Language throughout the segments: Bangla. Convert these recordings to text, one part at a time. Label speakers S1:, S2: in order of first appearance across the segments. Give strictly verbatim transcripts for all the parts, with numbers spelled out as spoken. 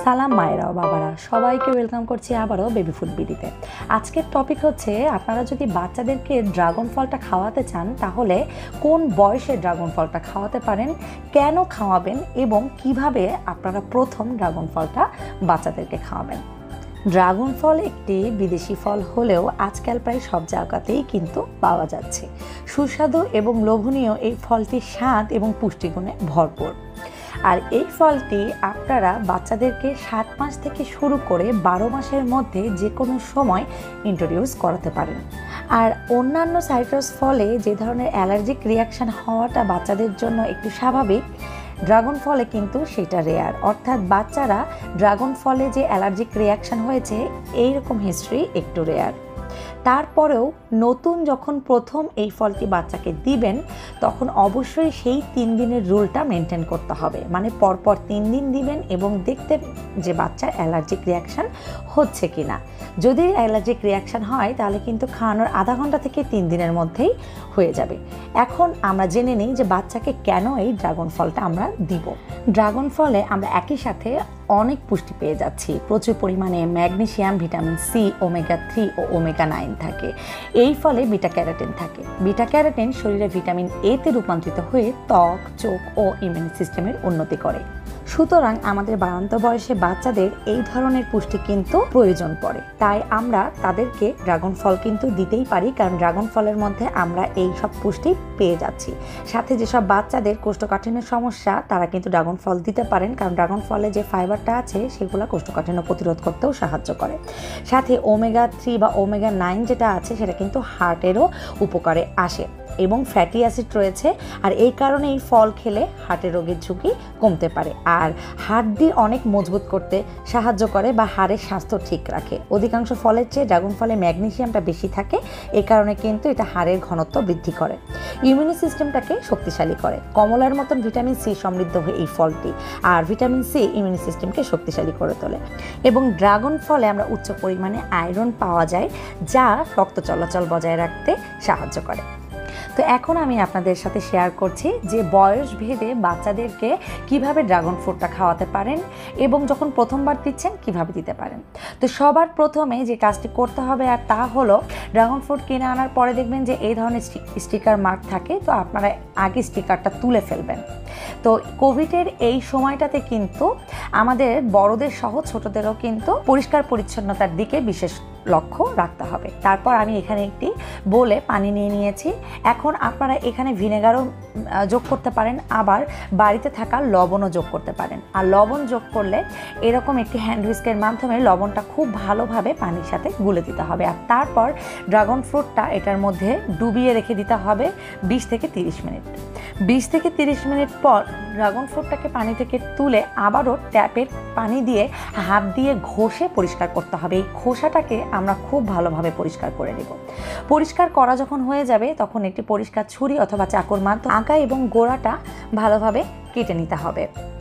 S1: সালাম মায়েরা ও বাবারা, সবাইকে ওয়েলকাম করছি আবারও বেবি ফুড বিডিতে। আজকের টপিক হচ্ছে, আপনারা যদি বাচ্চাদেরকে ড্রাগন ফলটা খাওয়াতে চান তাহলে কোন বয়সে ড্রাগন ফলটা খাওয়াতে পারেন, কেন খাওয়াবেন এবং কিভাবে আপনারা প্রথম ড্রাগন ফলটা বাচ্চাদেরকে খাওয়াবেন। ড্রাগন ফল একটি বিদেশি ফল হলেও আজকাল প্রায় সব জায়গাতেই কিন্তু পাওয়া যাচ্ছে। সুস্বাদু এবং লোভনীয় এই ফলটির স্বাদ এবং পুষ্টিগুণে ভরপুর। আর এই ফলটি আপনারা বাচ্চাদেরকে সাত মাস থেকে শুরু করে বারো মাসের মধ্যে যে কোনো সময় ইন্ট্রোডিউস করাতে পারেন। আর অন্যান্য সাইট্রাস ফলে যে ধরনের অ্যালার্জিক রিয়াকশান হওয়াটা বাচ্চাদের জন্য একটু স্বাভাবিক, ড্রাগন ফলে কিন্তু সেটা রেয়ার। অর্থাৎ বাচ্চারা ড্রাগন ফলে যে অ্যালার্জিক রিয়াকশান হয়েছে এইরকম হিস্ট্রি একটু রেয়ার। তারপরেও নতুন যখন প্রথম এই ফলটি বাচ্চাকে দিবেন তখন অবশ্যই সেই তিন দিনের রুলটা মেনটেন করতে হবে। মানে পরপর তিন দিন দিবেন এবং দেখতে যে বাচ্চার অ্যালার্জিক রিয়াকশান হচ্ছে কি না। যদি অ্যালার্জিক রিয়াকশান হয় তাহলে কিন্তু খাওয়ানোর আধা ঘন্টা থেকে তিন দিনের মধ্যেই হয়ে যাবে। এখন আমরা জেনে নিই যে বাচ্চাকে কেন এই ড্রাগন ফলটা আমরা দিব। ড্রাগন ফলে আমরা একই সাথে অনেক পুষ্টি পেয়ে যাচ্ছি। প্রচুর পরিমাণে magnesium, vitamin C, omega three ও ওমেগা নাইন থাকে। এই ফলে বিটা ক্যারোটিন থাকে। বিটা ক্যারোটিন শরীরে ভিটামিন এতে রূপান্তরিত হয়ে ত্বক, চোখ ও ইমিউন সিস্টেমের উন্নতি করে। সুতরাং আমাদের বাড়ন্ত বয়সে বাচ্চাদের এই ধরনের পুষ্টি কিন্তু প্রয়োজন পড়ে। তাই আমরা তাদেরকে ড্রাগন ফল কিন্তু দিতেই পারি, কারণ ড্রাগন ফলের মধ্যে আমরা এই সব পুষ্টি পেয়ে যাচ্ছি। সাথে যেসব বাচ্চাদের কোষ্ঠকাঠিন্যের সমস্যা তারা কিন্তু ড্রাগন ফল দিতে পারেন, কারণ ড্রাগন ফলে যে ফাইবারটা আছে সেগুলো কোষ্ঠকাঠিন্য প্রতিরোধ করতেও সাহায্য করে। সাথে ওমেগা থ্রি বা ওমেগা নাইন যেটা আছে সেটা কিন্তু হার্টেরও উপকারে আসে এবং ফ্যাটি অ্যাসিড রয়েছে। আর এই কারণে এই ফল খেলে হার্টের রোগের ঝুঁকি কমতে পারে আর হাড়টি অনেক মজবুত করতে সাহায্য করে বা হাড়ের স্বাস্থ্য ঠিক রাখে। অধিকাংশ ফলের চেয়ে ড্রাগন ফলে ম্যাগনেসিয়ামটা বেশি থাকে, এ কারণে কিন্তু এটা হাড়ের ঘনত্ব বৃদ্ধি করে, ইমিউন সিস্টেমটাকে শক্তিশালী করে। কমলার মতন ভিটামিন সি সমৃদ্ধ হয়ে এই ফলটি, আর ভিটামিন সি ইমিউন সিস্টেমকে শক্তিশালী করে তোলে। এবং ড্রাগন ফলে আমরা উচ্চ পরিমাণে আয়রন পাওয়া যায়, যা রক্ত চলাচল বজায় রাখতে সাহায্য করে। তো এখন আমি আপনাদের সাথে শেয়ার করছি যে বয়স ভেদে বাচ্চাদেরকে কিভাবে ড্রাগন ফ্রুটটা খাওয়াতে পারেন এবং যখন প্রথমবার দিচ্ছেন কিভাবে দিতে পারেন। তো সবার প্রথমে যে কাজটি করতে হবে আর তা হলো, ড্রাগন ফ্রুট কিনে আনার পরে দেখবেন যে এই ধরনের স্টিকার মার্ক থাকে, তো আপনারা আগে স্টিকারটা তুলে ফেলবেন। তো কোভিডের এই সময়টাতে কিন্তু আমাদের বড়দের সহ ছোটদেরও কিন্তু পরিষ্কার পরিচ্ছন্নতার দিকে বিশেষ লক্ষ্য রাখতে হবে। তারপর আমি এখানে একটি বোলে পানি নিয়ে নিয়েছি। এখন আপনারা এখানে ভিনেগারও যোগ করতে পারেন, আবার বাড়িতে থাকা লবণও যোগ করতে পারেন। আর লবণ যোগ করলে এরকম একটি হ্যান্ড হুইস্কের মাধ্যমে লবণটা খুব ভালোভাবে পানির সাথে গুলে দিতে হবে। আর তারপর ড্রাগন ফ্রুটটা এটার মধ্যে ডুবিয়ে রেখে দিতে হবে বিশ থেকে তিরিশ মিনিট। বিশ থেকে তিরিশ মিনিট পর ড্রাগন ফ্রুটটাকে পানি থেকে তুলে আবারও ট্যাপের পানি দিয়ে হাত দিয়ে ঘষে পরিষ্কার করতে হবে। এই খোসাটাকে আমরা খুব ভালোভাবে পরিষ্কার করে নেব। পরিষ্কার করা যখন হয়ে যাবে তখন একটি পরিষ্কার ছুরি অথবা চাকুর মাধ্যমে আঁকা এবং গোড়াটা ভালোভাবে কেটে নিতে হবে।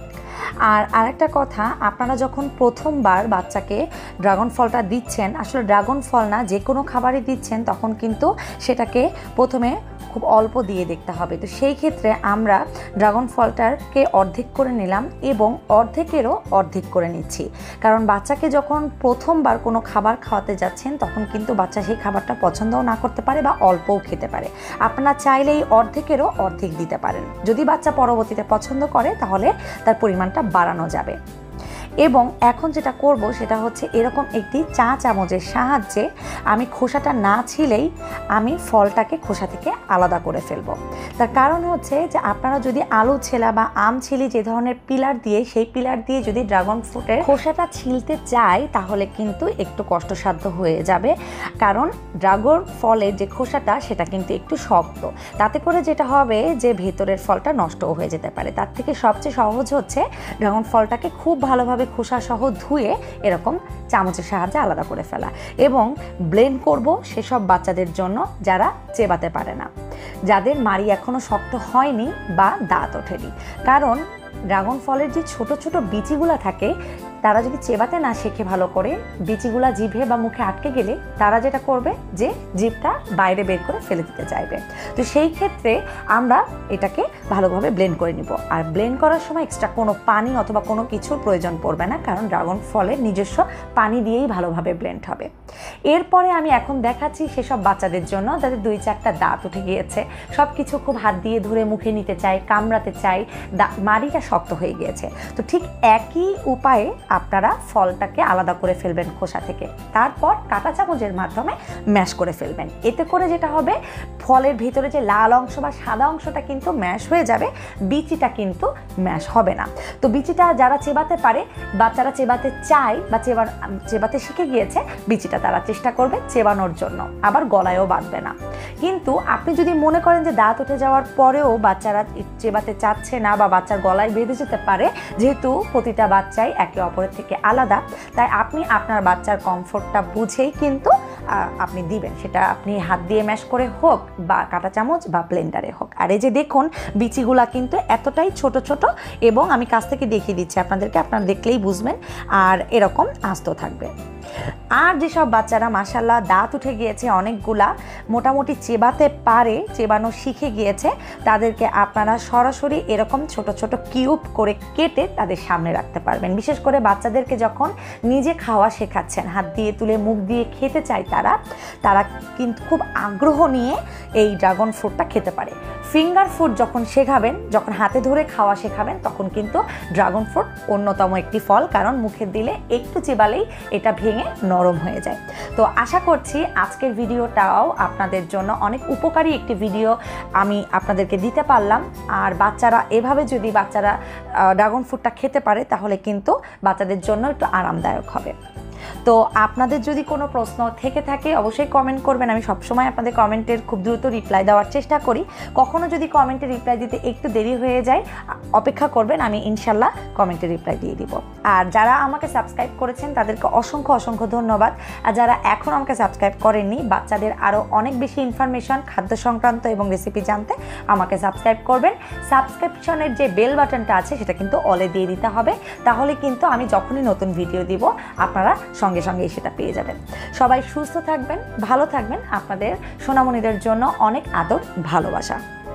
S1: আর আরেকটা কথা, আপনারা যখন প্রথমবার বাচ্চাকে ড্রাগন ফলটা দিচ্ছেন, আসলে ড্রাগন ফল না যে কোনো খাবারই দিচ্ছেন, তখন কিন্তু সেটাকে প্রথমে খুব অল্প দিয়ে দেখতে হবে। তো সেই ক্ষেত্রে আমরা ড্রাগন ফলটাকে অর্ধেক করে নিলাম এবং অর্ধেকেরও অর্ধেক করে নিচ্ছি, কারণ বাচ্চাকে যখন প্রথমবার কোনো খাবার খাওয়াতে যাচ্ছেন তখন কিন্তু বাচ্চা সেই খাবারটা পছন্দও না করতে পারে বা অল্পও খেতে পারে। আপনারা চাইলেই অর্ধেকেরও অর্ধেক দিতে পারেন। যদি বাচ্চা পরবর্তীতে পছন্দ করে তাহলে তার পরিমাণটা বাড়ানো যাবে। এবং এখন যেটা করব সেটা হচ্ছে, এরকম একটি চা চামচের সাহায্যে আমি খোসাটা না ছিলেই আমি ফলটাকে খোসা থেকে আলাদা করে ফেলবো। তার কারণ হচ্ছে যে আপনারা যদি আলু ছেলা বা আম ছিলি যে ধরনের পিলার দিয়ে, সেই পিলার দিয়ে যদি ড্রাগন ফ্রুটের খোসাটা ছিলতে চাই তাহলে কিন্তু একটু কষ্টসাধ্য হয়ে যাবে, কারণ ড্রাগন ফলের যে খোসাটা সেটা কিন্তু একটু শক্ত। তাতে করে যেটা হবে যে ভেতরের ফলটা নষ্টও হয়ে যেতে পারে। তার থেকে সবচেয়ে সহজ হচ্ছে ড্রাগন ফলটাকে খুব ভালোভাবে খোসা সহ ধুয়ে এরকম চামচের সাহায্যে আলাদা করে ফেলা এবং ব্লেন্ড করব সেসব বাচ্চাদের জন্য যারা চেবাতে পারে না, যাদের মাড়ি এখনো শক্ত হয়নি বা দাঁত ওঠেনি। কারণ ড্রাগন ফলের যে ছোট ছোট বিচিগুলো থাকে তারা যদি চেবাতে না শেখে ভালো করে, বিচিগুলা জিভে বা মুখে আটকে গেলে তারা যেটা করবে যে জিভটা বাইরে বের করে ফেলে দিতে চাইবে। তো সেই ক্ষেত্রে আমরা এটাকে ভালোভাবে ব্লেন্ড করে নিব। আর ব্লেন্ড করার সময় এক্সট্রা কোনো পানি অথবা কোনো কিছুর প্রয়োজন পড়বে না, কারণ ড্রাগন ফলের নিজস্ব পানি দিয়েই ভালোভাবে ব্লেন্ড হবে। এরপরে আমি এখন দেখাচ্ছি সেসব বাচ্চাদের জন্য যাদের দুই চারটা দাঁত উঠে গিয়েছে, সব কিছু খুব হাত দিয়ে ধরে মুখে নিতে চায়, কামড়াতে চায়, মাড়িটা শক্ত হয়ে গিয়েছে। তো ঠিক একই উপায়ে আপনারা ফলটাকে আলাদা করে ফেলবেন খোসা থেকে, তারপর কাঁটা চামচের মাধ্যমে ম্যাশ করে ফেলবেন। এতে করে যেটা হবে, ফলের ভিতরে যে লাল অংশ বা সাদা অংশটা কিন্তু ম্যাশ হয়ে যাবে, বিচিটা কিন্তু ম্যাশ হবে না। তো বিচিটা যারা চেবাতে পারে, বাচ্চারা চেবাতে চায় বা চেবা চেবাতে শিখে গিয়েছে, বিচিটা তারা চেষ্টা করবে চেবানোর জন্য, আবার গলায়ও বাঁধবে না। কিন্তু আপনি যদি মনে করেন যে দাঁত উঠে যাওয়ার পরেও বাচ্চারা চেবাতে চাচ্ছে না বা বাচ্চার গলায় বেঁধে যেতে পারে, যেহেতু প্রতিটা বাচ্চাই একে অপরের থেকে আলাদা, তাই আপনি আপনার বাচ্চার কমফোর্টটা বুঝেই কিন্তু আপনি দিবেন, সেটা আপনি হাত দিয়ে ম্যাশ করে হোক বা কাঁটা চামচ বা ব্লেন্ডারে হোক। আর এই যে দেখুন, বিচিগুলা কিন্তু এতটাই ছোট ছোট, এবং আমি কাছ থেকে দেখিয়ে দিচ্ছি আপনাদেরকে, আপনারা দেখলেই বুঝবেন, আর এরকম আস্ত থাকবে। আর যেসব বাচ্চারা মাশাআল্লাহ দাঁত উঠে গিয়েছে অনেকগুলা, মোটামুটি চেবাতে পারে, চেবানো শিখে গিয়েছে, তাদেরকে আপনারা সরাসরি এরকম ছোট ছোট কিউব করে কেটে তাদের সামনে রাখতে পারবেন। বিশেষ করে বাচ্চাদেরকে যখন নিজে খাওয়া শেখাচ্ছেন, হাত দিয়ে তুলে মুখ দিয়ে খেতে চায় তারা, তারা কিন্তু খুব আগ্রহ নিয়ে এই ড্রাগন ফ্রুটটা খেতে পারে। ফিঙ্গার ফুড যখন শেখাবেন, যখন হাতে ধরে খাওয়া শেখাবেন, তখন কিন্তু ড্রাগন ফ্রুট অন্যতম একটি ফল, কারণ মুখে দিলে একটু চেবালেই এটা ভেঙে নরম হয়ে যায়। তো আশা করছি আজকের ভিডিওটাও আপনাদের জন্য অনেক উপকারী একটি ভিডিও আমি আপনাদেরকে দিতে পারলাম। আর বাচ্চারা এভাবে যদি বাচ্চারা ড্রাগন ফ্রুটটা খেতে পারে, তাহলে কিন্তু বাচ্চাদের জন্য একটু আরামদায়ক হবে। তো আপনাদের যদি কোনো প্রশ্ন থেকে থাকে অবশ্যই কমেন্ট করবেন। আমি সবসময় আপনাদের কমেন্টের খুব দ্রুত রিপ্লাই দেওয়ার চেষ্টা করি। কখনো যদি কমেন্টে রিপ্লাই দিতে একটু দেরি হয়ে যায়, অপেক্ষা করবেন, আমি ইনশাল্লাহ কমেন্টে রিপ্লাই দিয়ে দিব। আর যারা আমাকে সাবস্ক্রাইব করেছেন তাদেরকে অসংখ্য অসংখ্য ধন্যবাদ। আর যারা এখন আমাকে সাবস্ক্রাইব করেননি, বাচ্চাদের আরও অনেক বেশি ইনফরমেশন খাদ্য সংক্রান্ত এবং রেসিপি জানতে আমাকে সাবস্ক্রাইব করবেন। সাবস্ক্রিপশনের যে বেল বাটনটা আছে সেটা কিন্তু অলে দিয়ে দিতে হবে, তাহলে কিন্তু আমি যখনই নতুন ভিডিও দিব আপনারা সঙ্গে সঙ্গে সেটা পেয়ে যাবেন। সবাই সুস্থ থাকবেন, ভালো থাকবেন। আপনাদের সোনামণিদের জন্য অনেক আদর, ভালোবাসা।